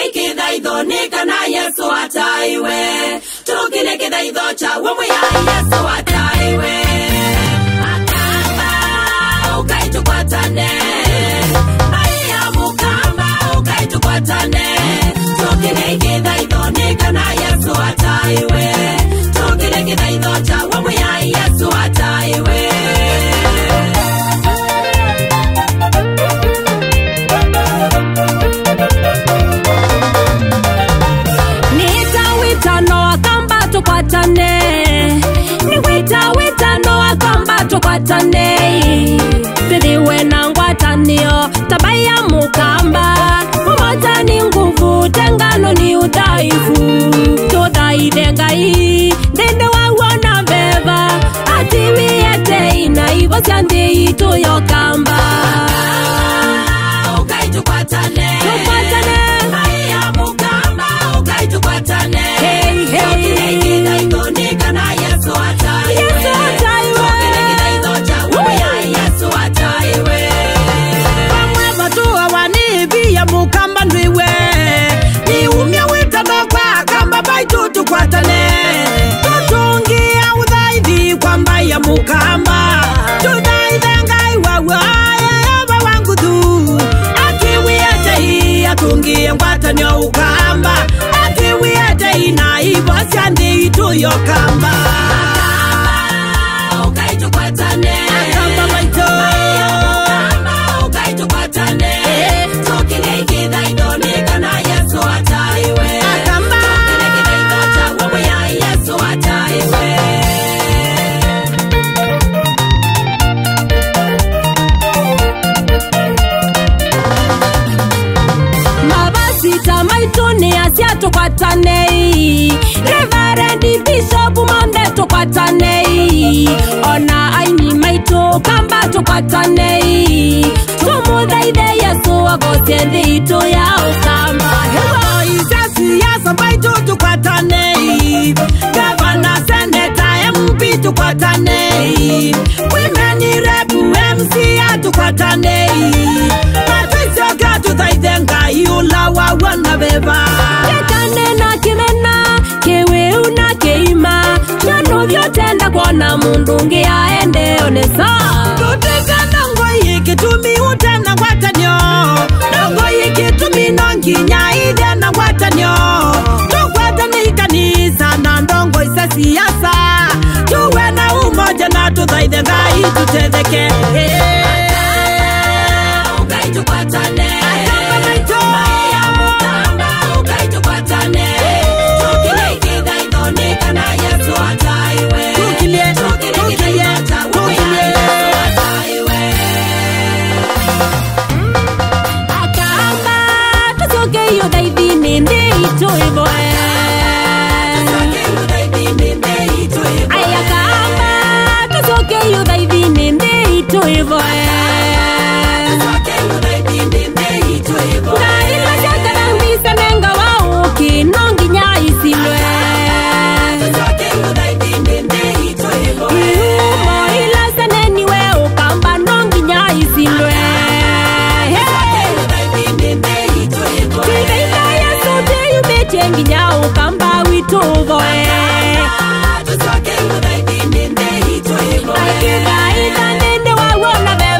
kithaitho nikana Yesu ataiwe tukile kithaitho cha wamwe ya Yesu ataiwe akamba ukaitukatane aya mukamba ukaitukatane tukile kithaitho nikana Yesu ataiwe tukile kithaitho cha wamwe ya Yesu ataiwe tukwatane Tithiwe na ngwatanio tabaya mukamba umoja ni nguvu tengano ni udhaifu tuthaithe Ngai ndende wawona beba atiwiete ina igo cia nthi itu yokamba tukwatane aya mukamba tukwatane kithaitho nikana Yesu ataiwe mukamba ndwiwe ni umya witano kwa kamba baitu tukwatane tutungia udhaithi kwamba ya mukamba tuthaithe Ngai wawe yaba wangu tu atiwiete hii atungie ngwatanio ukamba atiwiete ina ibo cia nthi itu yokamba ukaitukatane akamba baitu ukaitukatane kithaitho nikana Yesu ataiwe akamba kithaitho cha wamwe ya Yesu ataiwe mabasi tamaituni asia tukwatane Reverend Bishop Monde tukwatane ona aini maitu kamba tukwatane tumuthaithe Yesu agocie nthi itu ya ukamba hizo isasi ya sabaitu tukwatane Governor Senator MP tukwatane Women Rep MC tukwatane Patricia tuthaithe Ngai ula wawana beba Ketane na kimena kewe una keima Nano vyotenda kuona mundu nge aende onesa tutikana ngoi kitumi utena ngwatanyo ngoi kitumi nonginya ide na ngwatanyo tukwatane ikanisa na ndongo isa siasa tuwe na umoja na tuthaithe Ngai tutetheke ukaitukatane aya mukamba ukaitukatane tukile kithaitho nikana Yesu ataiwe tukile kithaitho cha wamwe ya Yesu ataiwe akamba tusoke iyo thaithini ndi itu iboe aya akamba tusoke iyo thaithini ndi itu iboe ukamba witu voe tusoke ngudai dinde ito iboe akida ita nende wawona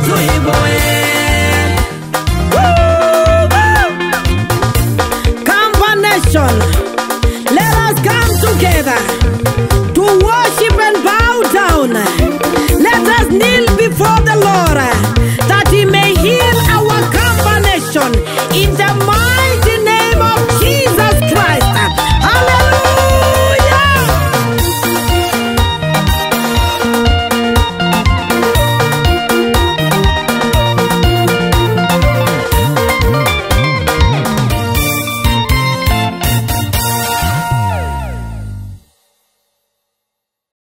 tuiboe. Kamba Nation